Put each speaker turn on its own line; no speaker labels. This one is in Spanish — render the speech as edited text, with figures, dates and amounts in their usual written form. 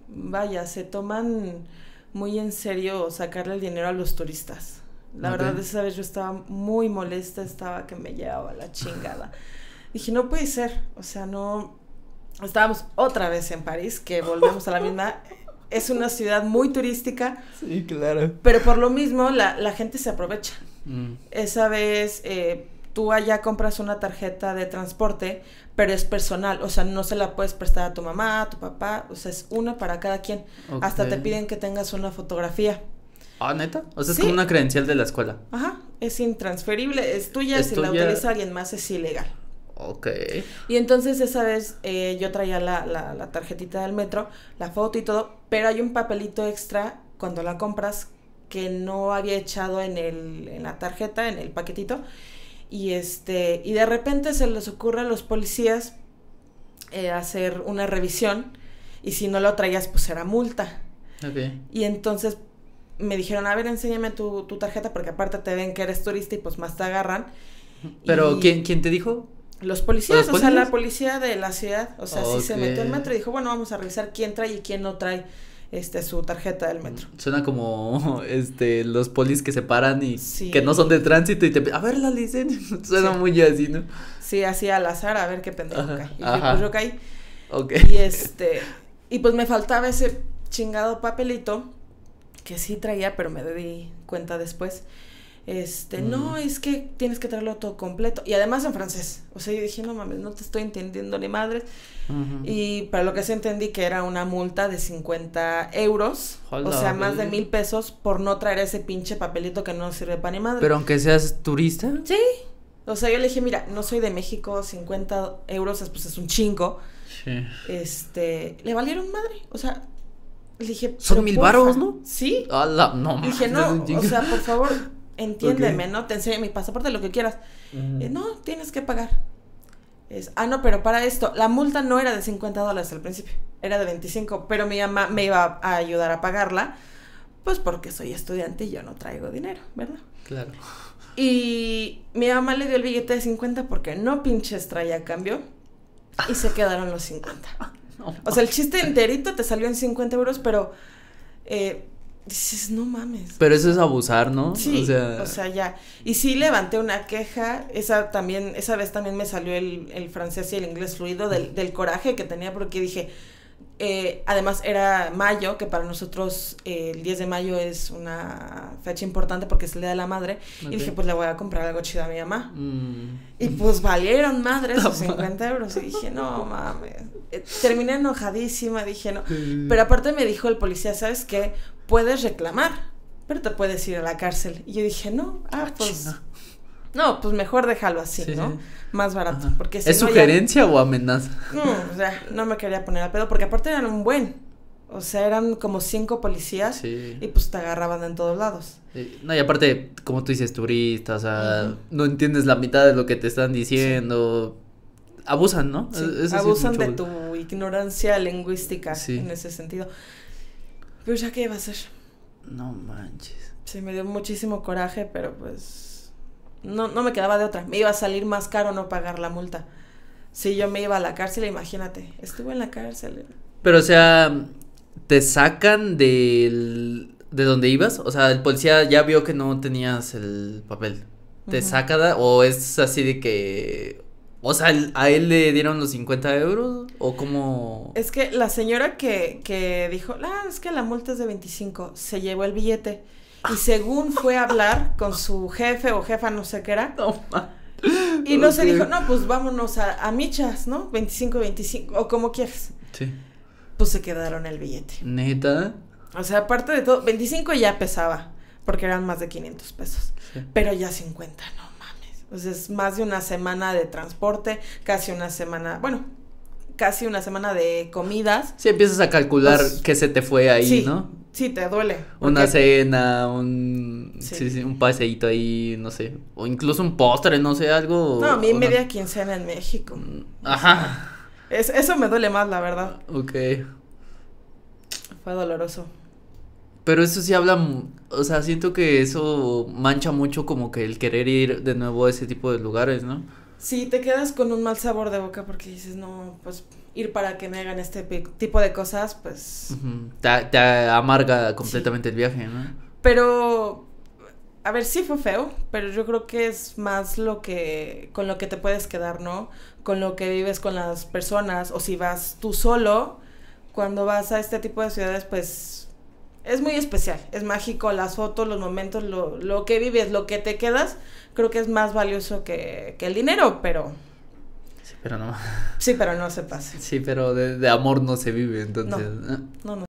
vaya, se toman muy en serio sacarle el dinero a los turistas. La verdad, esa vez yo estaba muy molesta, estaba que me llevaba la chingada. Dije, no puede ser, o sea, no... Estábamos otra vez en París, que volvemos a la misma... Es una ciudad muy turística.
Sí, claro.
Pero por lo mismo, la gente se aprovecha. Esa vez, tú allá compras una tarjeta de transporte, pero es personal, o sea, no se la puedes prestar a tu mamá, a tu papá, o sea, es una para cada quien. Hasta te piden que tengas una fotografía.
¿Ah, neta? O sea, es como una credencial de la escuela.
Ajá, es intransferible, es tuya, si la utiliza alguien más es ilegal.
Ok.
Y entonces esa vez yo traía la tarjetita del metro, la foto y todo, pero hay un papelito extra cuando la compras que no había echado en la tarjeta, en el paquetito, y de repente se les ocurre a los policías hacer una revisión, y si no lo traías, pues era multa.
Okay.
Y entonces me dijeron, a ver, enséñame tu tarjeta, porque aparte te ven que eres turista y pues más te agarran.
Pero, ¿quién te dijo?
Los policías, o sea, la policía de la ciudad, o sea, sí se metió al metro y dijo, bueno, vamos a revisar quién trae y quién no trae su tarjeta del metro.
Suena como los polis que se paran y que no son de tránsito y a ver la licencia. Suena muy así, ¿no?
Sí, así al azar, a ver qué pendejo cae. Y pues yo caí.
Okay.
Y pues me faltaba ese chingado papelito que sí traía, pero me di cuenta después. No, es que tienes que traerlo todo completo. Y además en francés. O sea, yo dije, no mames, no te estoy entendiendo ni madres. Y para lo que sí entendí que era una multa de 50 euros. O sea, más de 1,000 pesos por no traer ese pinche papelito que no sirve para ni madre.
Pero aunque seas turista.
Sí. O sea, yo le dije, mira, no soy de México, 50 euros pues es un chingo.
Sí.
Le valieron madre. O sea, le dije,
son 1,000 varos, ¿no?
Sí.
No,
dije, no, o sea, por favor, entiéndeme, ¿no? Te enseño mi pasaporte, lo que quieras. No, tienes que pagar. No, pero para esto, la multa no era de $50 al principio, era de 25, pero mi mamá me iba a ayudar a pagarla, pues porque soy estudiante y yo no traigo dinero, ¿verdad?
Claro.
Y mi mamá le dio el billete de 50 porque no pinches traía cambio y se quedaron los 50. O sea, el chiste enterito te salió en 50 euros, pero dices, no mames.
Pero eso es abusar, ¿no?
Sí, o sea, ya. Y sí levanté una queja, esa vez también me salió el francés y el inglés fluido del coraje que tenía, porque dije, además era mayo, que para nosotros el 10 de mayo es una fecha importante porque es el Día de la Madre, y dije, pues le voy a comprar algo chido a mi mamá. Y pues valieron madre esos 50 euros, y dije, no mames. Terminé enojadísima, dije, no. Pero aparte me dijo el policía, ¿sabes qué? Puedes reclamar, pero te puedes ir a la cárcel. Y yo dije, no, pues... No, pues mejor déjalo así, sí, ¿no? Sí. Más barato. Porque si
¿Es sugerencia o amenaza?
No, o sea, no me quería poner a pedo, porque aparte eran un buen. O sea, eran como 5 policías y pues te agarraban en todos lados.
No, y aparte, como tú dices, turista, o sea, no entiendes la mitad de lo que te están diciendo. Abusan, ¿no?
Sí, abusan de tu ignorancia lingüística en ese sentido. Pero ya, ¿qué iba a hacer?
No manches.
Sí, me dio muchísimo coraje, pero pues no me quedaba de otra. Me iba a salir más caro no pagar la multa. Si yo me iba a la cárcel, imagínate, estuve en la cárcel.
Pero, o sea, ¿te sacan de donde ibas? O sea, el policía ya vio que no tenías el papel. ¿Te saca o es así de que... O sea, ¿a él le dieron los 50 euros? ¿O cómo?
Es que la señora que dijo, es que la multa es de 25, se llevó el billete. Y según fue a hablar con su jefe o jefa, no sé qué era. Y no se dijo, no, pues vámonos a michas, ¿no? 25, o como quieras.
Sí.
Pues se quedaron el billete.
¿Neta?
O sea, aparte de todo, 25 ya pesaba, porque eran más de 500 pesos. Sí. Pero ya 50, no. Pues es más de una semana de transporte, casi una semana de comidas.
Sí, empiezas a calcular pues, qué se te fue ahí,
sí,
¿no?
Sí, te duele.
Una cena, un paseíto ahí, no sé, o incluso un postre, no sé, algo.
No, a mí media quincena en México.
Ajá.
Eso me duele más, la verdad.
Ok.
Fue doloroso.
Pero eso sí habla, o sea, siento que eso mancha mucho como que el querer ir de nuevo a ese tipo de lugares, ¿no?
Sí, te quedas con un mal sabor de boca porque dices, no, pues ir para que me hagan este tipo de cosas, pues...
Te amarga completamente el viaje, ¿no?
Pero, a ver, sí fue feo, pero yo creo que es más con lo que te puedes quedar, ¿no? Con lo que vives con las personas, o si vas tú solo, cuando vas a este tipo de ciudades, pues es muy especial, es mágico, las fotos, los momentos, lo que vives, lo que te quedas, creo que es más valioso que el dinero, pero...
Sí, pero no.
Sí, pero no se pasa.
Sí, pero de amor no se vive, entonces.
No, no.